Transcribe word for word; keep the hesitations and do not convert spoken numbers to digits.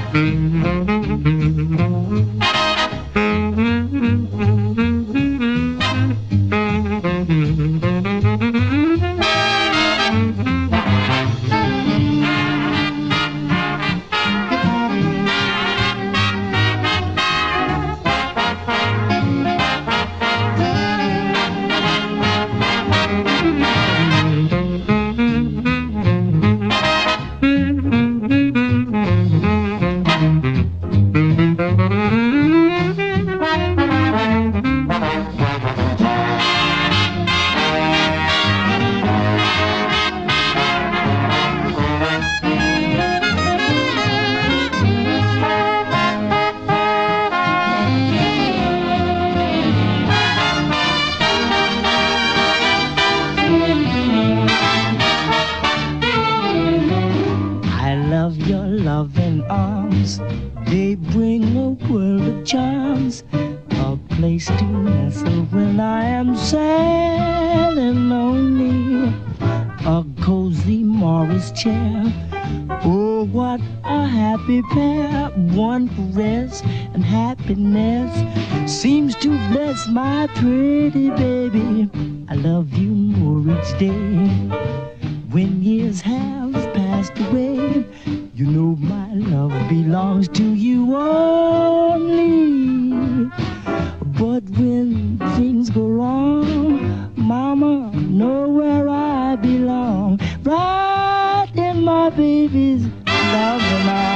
Loving arms, they bring a world of charms, a place to nestle when I am sad and lonely, a cozy Morris chair. Oh, what a happy pair, one for rest and happiness seems to bless my pretty baby. I love you more each day. When years have passed away, you know my love belongs to you only. But when things go wrong, Mama, know where I belong, right in my baby's loving arms.